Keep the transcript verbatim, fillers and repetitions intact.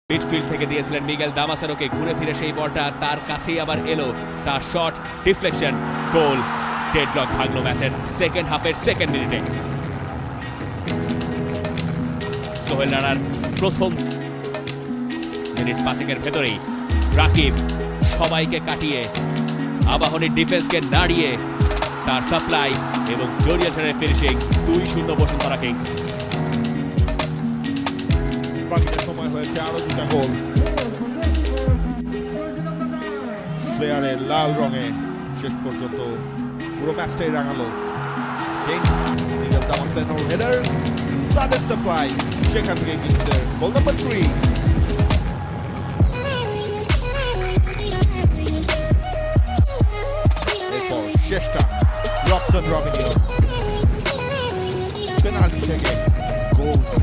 Midfield থেকে দিয়েছিলেন মিগেল দামাসানোকে, ঘুরে ফিরে সেই বলটা তার কাছেই আবার এলো, তার শট ডিফ্লেকশন, গোল। ডেডলক ভাঙলো ম্যাচের সেকেন্ড হাফের সেকেন্ড মিনিটে। সোহেল রানার প্রথম মিনিট পাঁচেকের ভেতরেই রাকিব সবাইকে কাটিয়ে আবাহনীর ডিফেন্সকে নাড়িয়ে তার সাপ্লাই এবং ডোরিয়েলটনের ফিনিশিং, দুই শূন্য বসুন্ধরা কিংস। বাকিটা সময় হয়েছে আরো দুটা গোল। প্লেয়ারের লাল রঙে শেষ পর্যন্ত পুরো ম্যাচটাই রাঙালো। মিগেল দামাসানোর হেডার, সাদের সাপ্লাই, সেখান থেকে কিংসের গোল নাম্বার থ্রি। এরপর চেষ্টা রক্তন রবিনিও পেনাল্টি থেকে গোল।